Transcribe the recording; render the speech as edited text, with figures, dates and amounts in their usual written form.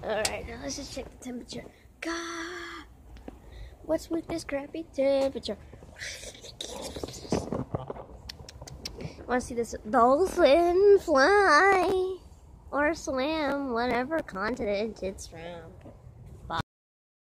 Alright, now let's just check the temperature. God, what's with this crappy temperature? Want to see this dolphin fly? Or swim, whatever continent it's from.